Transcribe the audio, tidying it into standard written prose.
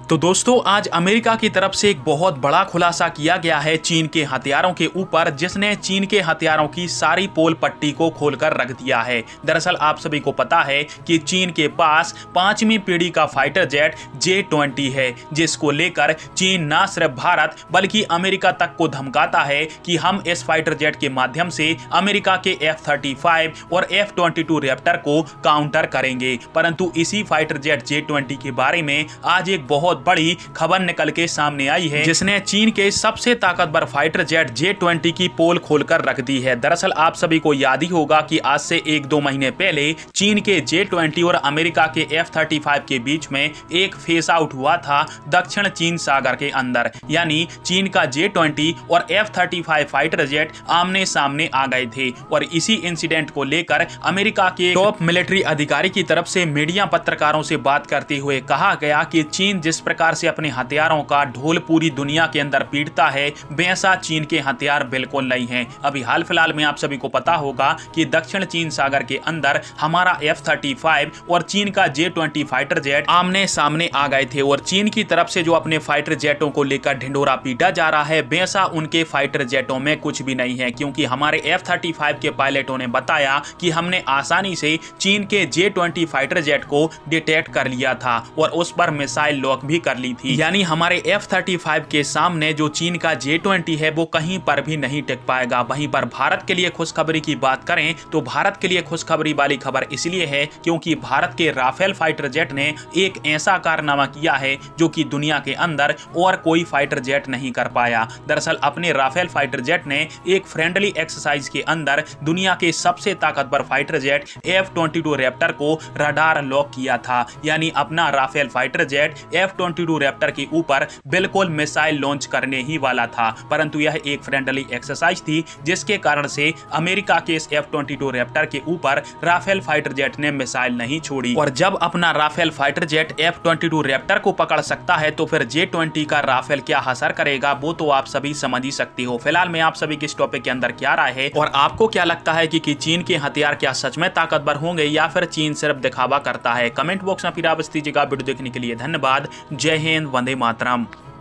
तो दोस्तों आज अमेरिका की तरफ से एक बहुत बड़ा खुलासा किया गया है चीन के हथियारों के ऊपर, जिसने चीन के हथियारों की सारी पोल पट्टी को खोलकर रख दिया है। दरअसल आप सभी को पता है कि चीन के पास 5वीं पीढ़ी का फाइटर जेट J-20 है, जिसको लेकर चीन न सिर्फ भारत बल्कि अमेरिका तक को धमकाता है कि हम इस फाइटर जेट के माध्यम से अमेरिका के F-35 और F-22 रैप्टर को काउंटर करेंगे। परंतु इसी फाइटर जेट J-20 के बारे में आज एक बहुत बड़ी खबर निकल के सामने आई है, जिसने चीन के सबसे ताकतवर फाइटर जेट J-20 की पोल खोलकर रख दी है। दरअसल आप सभी को याद ही होगा कि आज से 1-2 महीने पहले चीन के J-20 और अमेरिका के F-35 के बीच में एक फेस आउट हुआ था दक्षिण चीन सागर के अंदर, यानी चीन का J-20 और F-35 फाइटर जेट आमने सामने आ गए थे। और इसी इंसिडेंट को लेकर अमेरिका के टॉप मिलिट्री अधिकारी की तरफ से मीडिया पत्रकारों से बात करते हुए कहा गया कि चीन जिस प्रकार से अपने हथियारों का ढोल पूरी दुनिया के अंदर पीटता है, वैसा चीन के हथियार बिल्कुल नहीं है। अभी हाल फिलहाल में आप सभी को पता होगा कि दक्षिण चीन सागर के अंदर हमारा F-35 और चीन का J-20 फाइटर जेट आमने सामने आ गए थे, और चीन की तरफ से जो अपने फाइटर जेटों को लेकर ढिंढोरा पीटा जा रहा है, वैसा उनके फाइटर जेटों में कुछ भी नहीं है। क्योंकि हमारे F-35 के पायलटों ने बताया कि हमने आसानी से चीन के J-20 फाइटर जेट को डिटेक्ट कर लिया था और उस पर मिसाइल लॉक भी कर ली थी। यानी हमारे F-35 के सामने जो चीन का J-20 है वो कहीं पर भी नहीं टिक पाएगा। वहीं पर भारत के लिए खुशखबरी की बात करें तो भारत के लिए खुशखबरी वाली खबर इसलिए है क्योंकि भारत के राफेल फाइटर जेट ने एक ऐसा कारनामा किया है जो कि दुनिया के अंदर और कोई फाइटर जेट नहीं कर पाया। दरअसल अपने राफेल फाइटर जेट ने एक फ्रेंडली एक्सरसाइज के अंदर दुनिया के सबसे ताकतवर फाइटर जेट F-22 रैप्टर को रडार लॉक किया था। यानी अपना Rafale fighter jet F-22 Raptor के ऊपर बिल्कुल मिसाइल लॉन्च करने ही वाला था, परंतु यह एक फ्रेंडली एक्सरसाइज थी जिसके कारण से अमेरिका के इस F-22 रैप्टर के ऊपर राफेल फाइटर जेट ने मिसाइल नहीं छोड़ी। और जब अपना Rafale fighter jet F-22 Raptor को पकड़ सकता है तो फिर J-20 का राफेल क्या असर करेगा वो तो आप सभी समझ ही सकते हो। फिलहाल में आप सभी की इस टॉपिक के अंदर क्या राय है और आपको क्या लगता है कि चीन के हथियार क्या सच में ताकतवर होंगे या फिर चीन सिर्फ दिखावा करता है? कमेंट बॉक्स में फिर आप इस दीजिएगा। वीडियो देखने के लिए धन्यवाद। जय हिंद, वंदे मातरम।